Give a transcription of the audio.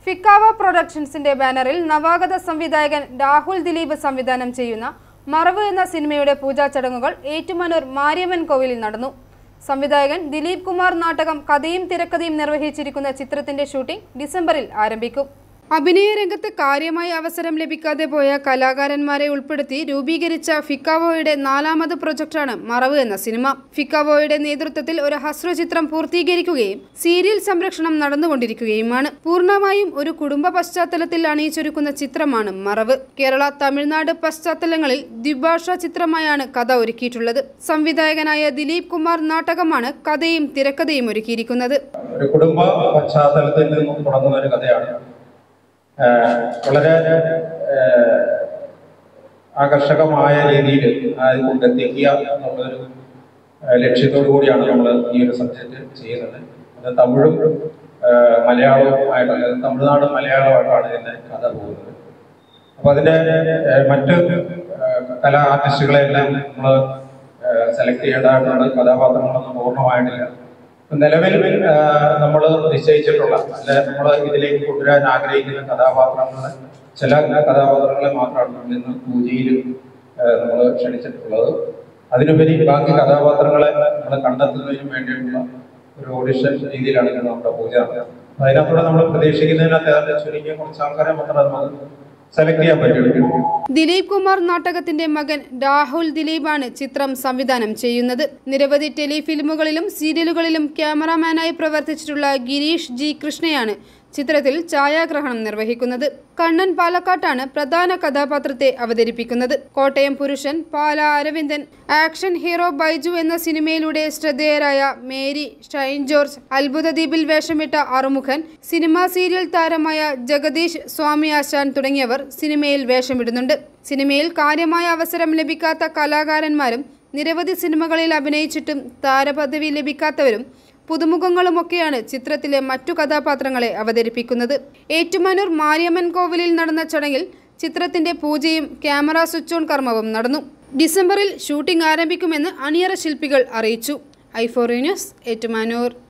ഫിക്കാവ പ്രൊഡക്ഷൻസിന്റെ ബാനറിൽ നവാഗത സംവിധായകൻ രാഹുൽ ദിലീപ് സംവിധാനം ചെയ്യുന്ന മറവ് എന്ന സിനിമയുടെ പൂജാ ചടങ്ങുകൾ ഏറ്റുമാനൂർ മാരിയമ്മൻ കോവിലിൽ നടന്നു. സംവിധായകൻ ദിലീപ് കുമാർ നാടകം കഥയും തിരക്കഥയും നിർവഹിച്ചിരിക്കുന്ന ചിത്രത്തിന്റെ ഷൂട്ടിംഗ് ഡിസംബറിൽ ആരംഭിക്കും. അഭിനയ രംഗത്ത് കാര്യമായി അവസരം ലഭിക്കാതെ പോയ കലാകാരന്മാരെ ഉൾപ്പെടുത്തി രൂപീകരിച്ച ഫിക്കാവോയുടെ 4ാമത് പ്രൊജക്ടാണ് മറവ് എന്ന സിനിമ. ഫിക്കാവോയുടെ നേതൃത്വത്തിൽ ഒരു ഹ്രസ്വചിത്രം പൂർത്തീകരിക്കുകയും സീരിയൽ സംരക്ഷണം നടന്നുകൊണ്ടിരിക്കുകയുമാണ്. പൂർണ്ണമായും ഒരു കുടുംബ പശ്ചാത്തലത്തിൽ അണിയിച്ചൊരുക്കുന്ന ചിത്രമാണ് മറവ്. കേരള, തമിഴ്നാട് പശ്ചാത്തലങ്ങളിൽ ദ്വിഭാഷാ ചിത്രമായാണ് കഥ ഒരുക്കിയിട്ടുള്ളത്. സംവിധായകനായ ദിലീപ് കുമാർ നാടകമാണ് കഥയും തിരക്കഥയും ഒരുക്കിയിരിക്കുന്നത്. ഒരു കുടുംബ പശ്ചാത്തലത്തിൽ നിന്നും തുടങ്ങുന്ന ഒരു കഥയാണ്. വളരെ ആകർഷകമായ രീതിയിൽ കൊണ്ടെത്തിക്കുക എന്നുള്ളൊരു ലക്ഷ്യത്തോടു കൂടിയാണ് നമ്മൾ ഈ ഒരു സബ്ജക്റ്റ് ചെയ്യുന്നത്. അത് തമിഴും മലയാളവുമായിട്ട്, തമിഴ്നാടും മലയാളമായിട്ടാണ് ഇതിൻ്റെ കഥ പോകുന്നത്. അപ്പോൾ അതിൻ്റെ മറ്റ് കലാ ആർട്ടിസ്റ്റുകളെല്ലാം നമ്മൾ സെലക്ട് ചെയ്യേണ്ടതായിട്ടുണ്ട്. കഥാപാത്രങ്ങളൊന്നും പൂർണ്ണമായിട്ടില്ല. നിലവിൽ നമ്മൾ നിശ്ചയിച്ചിട്ടുള്ള, അല്ലെ നമ്മൾ ഇതിലേക്ക് കൊണ്ടുവരാൻ ആഗ്രഹിക്കുന്ന കഥാപാത്രങ്ങളെ, ചില കഥാപാത്രങ്ങളെ മാത്രമാണ് ഇന്ന് പൂജയിൽ നമ്മൾ ക്ഷണിച്ചിട്ടുള്ളത്. അതിനുപരി ബാക്കി കഥാപാത്രങ്ങളെ നമ്മൾ കണ്ടെത്തുന്നതിന് വേണ്ടിയിട്ടുള്ള ഒരു ഓഡിഷൻ രീതിയിലാണ് നമ്മുടെ പൂജ. അതിനകത്തൂടെ നമ്മൾ പ്രതീക്ഷിക്കുന്നതിനകത്ത് ചുരുങ്ങിയ കുറച്ച് ആൾക്കാരെ മാത്രമേ നമുക്ക് സെലക്ട് ചെയ്യാൻ പറ്റുള്ളൂ. ദിലീപ് കുമാർ നാടകത്തിന്റെ മകൻ രാഹുൽ ദിലീപാണ് ചിത്രം സംവിധാനം ചെയ്യുന്നത്. നിരവധി ടെലിഫിലിമുകളിലും സീരിയലുകളിലും ക്യാമറാമാനായി പ്രവർത്തിച്ചിട്ടുള്ള ഗിരീഷ് ജി കൃഷ്ണയാണ് ചിത്രത്തിൽ ഛായാഗ്രഹണം നിർവഹിക്കുന്നത്. കണ്ണൻ പാലക്കാട്ടാണ് പ്രധാന കഥാപാത്രത്തെ അവതരിപ്പിക്കുന്നത്. കോട്ടയം പുരുഷൻ, പാല അരവിന്ദൻ, ആക്ഷൻ ഹീറോ ബൈജു എന്ന സിനിമയിലൂടെ ശ്രദ്ധേയരായ മേരി, ഷൈൻ ജോർജ്, അത്ഭുതദ്വീപിൽ വേഷമിട്ട അറുമുഖൻ, സിനിമാ സീരിയൽ താരമായ ജഗദീഷ് സ്വാമി ആശാൻ തുടങ്ങിയവർ സിനിമയിൽ വേഷമിടുന്നുണ്ട്. സിനിമയിൽ കാര്യമായ അവസരം ലഭിക്കാത്ത കലാകാരന്മാരും നിരവധി സിനിമകളിൽ അഭിനയിച്ചിട്ടും താരപദവി ലഭിക്കാത്തവരും പുതുമുഖങ്ങളുമൊക്കെയാണ് ചിത്രത്തിലെ മറ്റു കഥാപാത്രങ്ങളെ അവതരിപ്പിക്കുന്നത്. ഏറ്റുമാനൂർ മാരിയമ്മൻ കോവിലിൽ നടന്ന ചടങ്ങിൽ ചിത്രത്തിന്റെ പൂജയും ക്യാമറ സ്വിച്ച് ഓൺ കർമ്മവും നടന്നു. ഡിസംബറിൽ ഷൂട്ടിംഗ് ആരംഭിക്കുമെന്ന് അണിയറ ശില്പികൾ അറിയിച്ചു. i4 news, Ettumanoor.